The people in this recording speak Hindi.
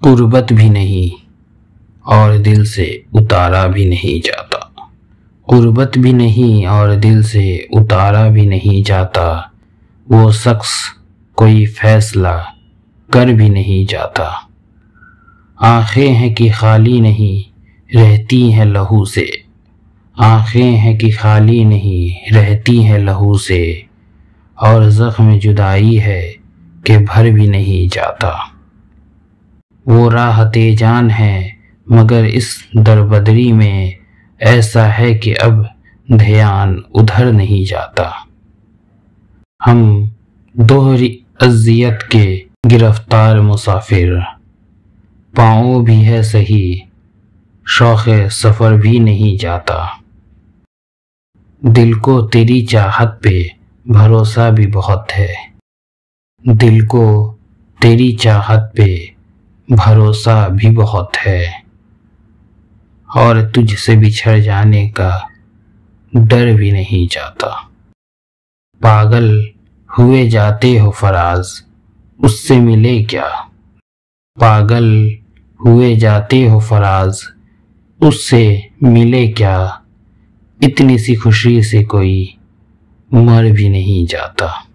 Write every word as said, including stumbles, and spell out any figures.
कुर्बत भी नहीं और दिल से उतारा भी नहीं जाता। कुर्बत भी नहीं और दिल से उतारा भी नहीं जाता। वो शख्स कोई फैसला कर भी नहीं जाता। आंखें हैं कि खाली नहीं रहती हैं लहू से। आंखें हैं कि खाली नहीं रहती हैं लहू से। और ज़ख्म जुदाई है कि भर भी नहीं जाता। वो राहते जान है मगर इस दरबदरी में ऐसा है कि अब ध्यान उधर नहीं जाता। हम दोहरी अज़ियत के गिरफ्तार मुसाफिर, पाँव भी है सही शौक़े सफ़र भी नहीं जाता। दिल को तेरी चाहत पे भरोसा भी बहुत है। दिल को तेरी चाहत पे भरोसा भी बहुत है। और तुझसे बिछड़ जाने का डर भी नहीं जाता। पागल हुए जाते हो फराज उससे मिले क्या। पागल हुए जाते हो फराज उससे मिले क्या। इतनी सी खुशी से कोई मर भी नहीं जाता।